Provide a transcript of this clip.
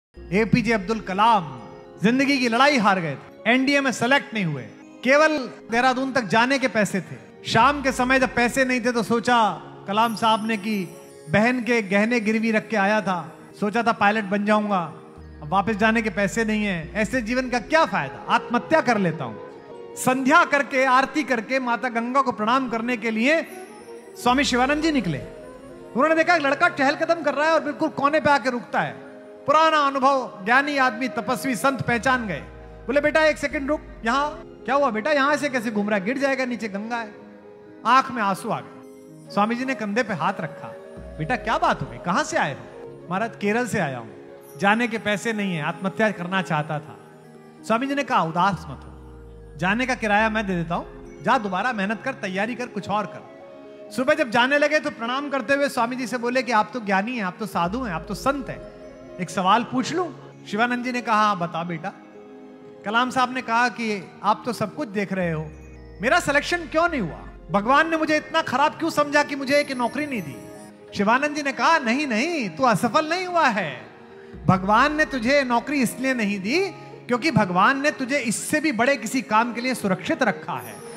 APJ Abdul Kalam जिंदगी की लड़ाई हार गए थे, एनडीए में सेलेक्ट नहीं हुए, केवल देहरादून तक जाने के पैसे थे। शाम के समय जब पैसे नहीं थे तो सोचा कलाम साहब ने कि बहन के गहने गिरवी रख के आया था, सोचा था पायलट बन जाऊंगा, अब वापस जाने के पैसे नहीं है, ऐसे जीवन का क्या फायदा, आत्महत्या कर लेता हूं। संध्या करके आरती करके माता गंगा को प्रणाम करने के लिए स्वामी शिवानंद जी निकले। उन्होंने देखा एक लड़का चहलकदम कर रहा है और बिल्कुल कोने पे आके रुकता है। पुराना अनुभव, ज्ञानी आदमी, तपस्वी, संत पहचान गए। बोले बेटा एक सेकंड रुक, यहाँ क्या हुआ बेटा, यहां से कैसे घूम रहा है, गिर जाएगा, नीचे गंगा है। आंख में आंसू आ गए। स्वामी जी ने कंधे पे हाथ रखा, बेटा क्या बात हो गई, कहां से आए हो? महाराज केरल से आया हूं, जाने के पैसे नहीं है, आत्महत्या करना चाहता था। स्वामी जी ने कहा उदास मत हो, जाने का किराया मैं दे देता हूं, जा दोबारा मेहनत कर, तैयारी कर, कुछ और कर। सुबह जब जाने लगे तो प्रणाम करते हुए स्वामी जी से बोले कि आप तो ज्ञानी हैं, आप तो साधु हैं, आप तो संत हैं, एक सवाल पूछ लूं? शिवानंद जी ने कहा बता बेटा। कलाम साहब ने कहा कि आप तो सब कुछ देख रहे हो, मेरा सिलेक्शन क्यों नहीं हुआ, भगवान ने मुझे इतना खराब क्यों समझा कि मुझे एक नौकरी नहीं दी? शिवानंद जी ने कहा नहीं नहीं, तू असफल नहीं हुआ है, भगवान ने तुझे नौकरी इसलिए नहीं दी क्योंकि भगवान ने तुझे इससे भी बड़े किसी काम के लिए सुरक्षित रखा है।